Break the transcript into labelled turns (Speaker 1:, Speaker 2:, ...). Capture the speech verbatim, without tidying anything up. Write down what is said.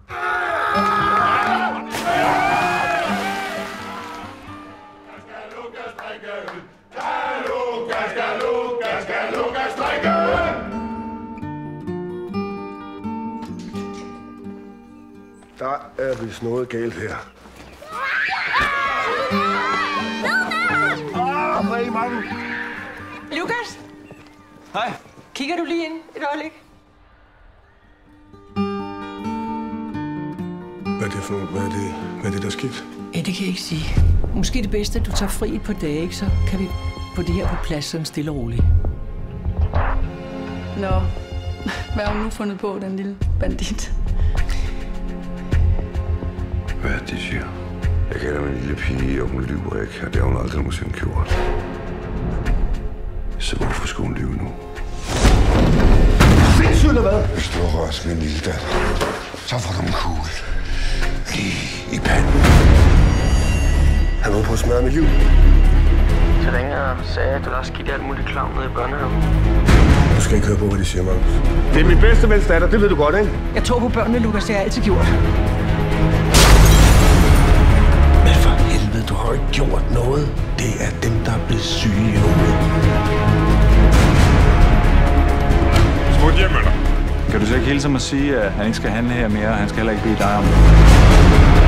Speaker 1: Der er vist noget galt her. Ah, hvor er I mange?
Speaker 2: Lukas?
Speaker 3: Hej.
Speaker 2: Kigger du lige ind et øjeblik?
Speaker 1: Hvad er det for noget? Hvad er det, hvad er det der er sket?
Speaker 2: Ja, det kan jeg ikke sige. Måske det bedste, at du tager fri et par dage, ikke? Så kan vi få det her på plads sådan stille og roligt.
Speaker 4: Nå, hvad har hun nu fundet på, den lille bandit?
Speaker 5: Hvad er det, de siger? Jeg kalder mig en lille pige, og hun lyver ikke, og det har hun aldrig nogensinde gjort. Så hvorfor skulle hun lyve nu?
Speaker 1: Sindssygt eller hvad?
Speaker 5: Hvis du rører min lille datter, så får du en kugle lige i panden.
Speaker 1: Han var på at smadre mit liv.
Speaker 6: Så ringede og sagde, at du har skidt alt muligt klam nede i børnehaven.
Speaker 1: Du skal ikke høre på, hvad de siger, Magnus.
Speaker 3: Det er min bedste vens datter, det ved du godt, ikke?
Speaker 2: Jeg tog på børnene, Lukas. Det har jeg altid gjort.
Speaker 7: Men for helvede, du har ikke gjort noget. Det er dem, der er blevet syge i hovedet.
Speaker 8: Smut hjem med dig.
Speaker 3: Kan du så ikke hilse mig at sige, at han ikke skal handle her mere, og han skal heller ikke bede dig om det?